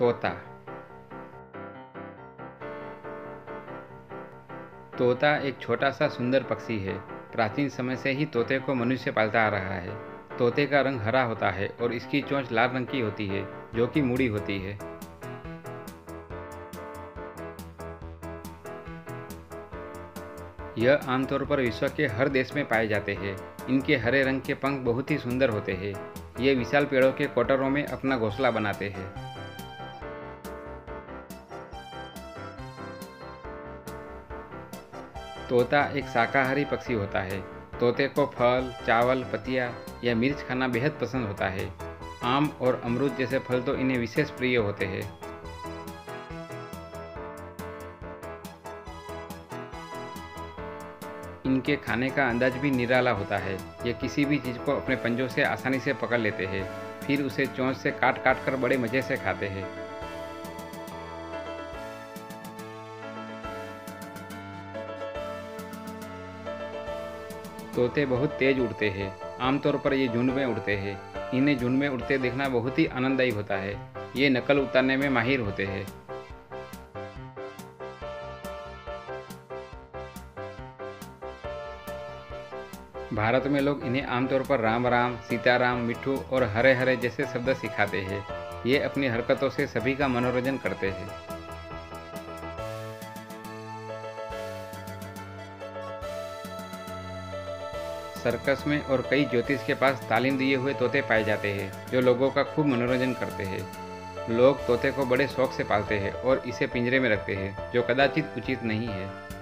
तोता। तोता एक छोटा सा सुंदर पक्षी है। प्राचीन समय से ही तोते को मनुष्य पालता आ रहा है। तोते का रंग हरा होता है और इसकी चोंच लाल रंग की होती है, जो कि मुड़ी होती है। यह आमतौर पर विश्व के हर देश में पाए जाते हैं। इनके हरे रंग के पंख बहुत ही सुंदर होते हैं। ये विशाल पेड़ों के कोटरों में अपना घोंसला बनाते हैं। तोता एक शाकाहारी पक्षी होता है। तोते को फल, चावल, पत्तियां या मिर्च खाना बेहद पसंद होता है। आम और अमरूद जैसे फल तो इन्हें विशेष प्रिय होते हैं। इनके खाने का अंदाज भी निराला होता है। ये किसी भी चीज़ को अपने पंजों से आसानी से पकड़ लेते हैं, फिर उसे चोंच से काट काट कर बड़े मज़े से खाते हैं। तोते बहुत तेज उड़ते हैं। आमतौर पर ये झुंड में उड़ते हैं। इन्हें झुंड में उड़ते देखना बहुत ही आनंददायी होता है। ये नकल उतारने में माहिर होते हैं। भारत में लोग इन्हें आमतौर पर राम राम, सीताराम, मिट्ठू और हरे हरे जैसे शब्द सिखाते हैं। ये अपनी हरकतों से सभी का मनोरंजन करते हैं। सर्कस में और कई ज्योतिष के पास तालीम दिए हुए तोते पाए जाते हैं, जो लोगों का खूब मनोरंजन करते हैं। लोग तोते को बड़े शौक से पालते हैं और इसे पिंजरे में रखते हैं, जो कदाचित उचित नहीं है।